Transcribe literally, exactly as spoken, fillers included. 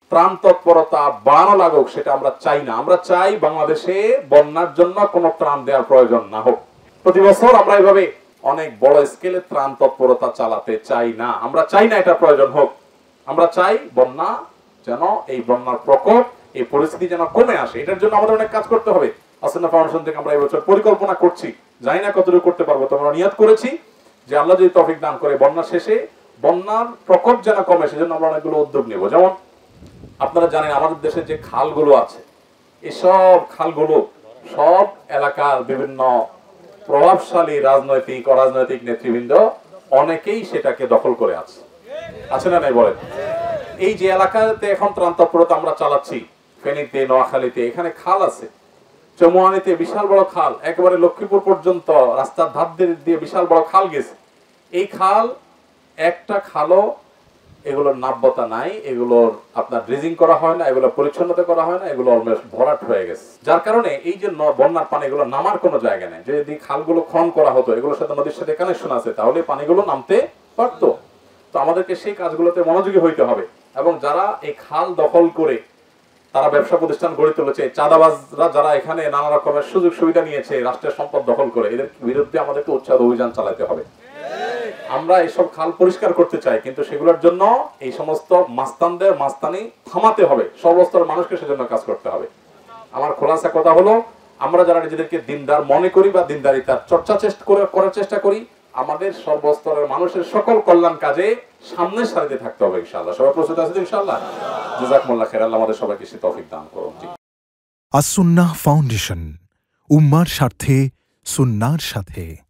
ত্রাণ তৎপরতা বাড়ানো লাগুক সেটা আমরা চাই না। আমরা চাই বাংলাদেশে বন্যার জন্য কোনো ত্রাণ দেওয়ার প্রয়োজন না হোক। প্রতি বছর আমরা এইভাবে অনেক বড় স্কেলে ত্রাণ তৎপরতা চালাতে চাই না। আমরা চাই না এটা প্রয়োজন হোক। আমরা চাই বন্যা যেন, এই বন্যার প্রকোপ, এই পরিস্থিতি যেন কমে আসে। এটার জন্য আমাদের অনেক কাজ করতে হবে। আসন্না ফাউন্ডেশন থেকে আমরা এই বছর পরিকল্পনা করছি, জানি না কতটুকু করতে পারবো। তোমরা নিয়ত করেছি যে আল্লাহ যদি তৌফিক দান করে বন্যা শেষে বন্যার প্রকোপ যেন কমে, সেজন্য আমরা অনেকগুলো উদ্যোগ নেব। যেমন আপনারা জানেন আমাদের দেশে যে খালগুলো আছে, এসব খালগুলো সব এলাকার বিভিন্ন প্রভাবশালী রাজনৈতিক অরাজনৈতিক নেতৃবৃন্দ অনেকেই সেটাকে দখল করে আছে, আছে না নাই বলেন? এই যে এলাকাতে এখন ত্রাণ তৎপরতা আমরা চালাচ্ছি, ফেনীতে, নোয়াখালীতে, এখানে খাল আছে, চৌমুহানিতে বিশাল বড় খাল, একেবারে লক্ষ্মীপুর পর্যন্ত রাস্তার ধার দিয়ে বিশাল বড় খাল গেছে। এই খাল একটা খালও এগুলোর নাব্যতা নাই, এগুলোর আপনার ড্রেজিং করা হয় না, এগুলো পরিচ্ছন্নতা করা হয় না, এগুলো অলমোস্ট ভরাট হয়ে গেছে। যার কারণে এই যে বন্যার পানি, এগুলো নামার কোনো জায়গা নেই। যদি খালগুলো খনন করা হতো, এগুলোর সাথে নদীর সাথে কানেকশন আছে, তাহলে পানিগুলো নামতে পারতো। তো আমাদেরকে সেই কাজগুলোতে মনোযোগী হইতে হবে। এবং যারা এই খাল দখল করে তারা ব্যবসা প্রতিষ্ঠান গড়ে তুলেছে, চাঁদাবাজরা যারা এখানে নানা রকমের সুযোগ সুবিধা নিয়েছে রাষ্ট্রের সম্পদ দখল করে, এদের বিরুদ্ধে আমাদেরকে উচ্ছেদ অভিযান চালাতে হবে। আমরা এইসব খাল পরিষ্কার করতে চাই, কিন্তু সেগুলোর জন্য এই সমস্ত মাস্তানদের মাস্তানি থামাতে হবে। সর্বস্তরের মানুষকে সেজন্য কাজ করতে হবে। আমার খোলাসা কথা হলো, আমরা যারা নিজেদেরকে দিনদার মনে করি বা দিনদারিতার চর্চা চেষ্টা করে করার চেষ্টা করি, আমাদের সর্বস্তরের মানুষের সকল কল্যাণ কাজে সামনের সারিতে থাকতে হবে ইনশাআল্লাহ। সবাই প্রস্তুত আছেন ইনশাআল্লাহ? জাযাকুমুল্লাহ খাইর। আল্লাহ আমাদের সবাইকে সে তৌফিক দান করুন। আস-সুন্নাহ ফাউন্ডেশন, উম্মার স্বার্থে সুন্নাহর সাথে।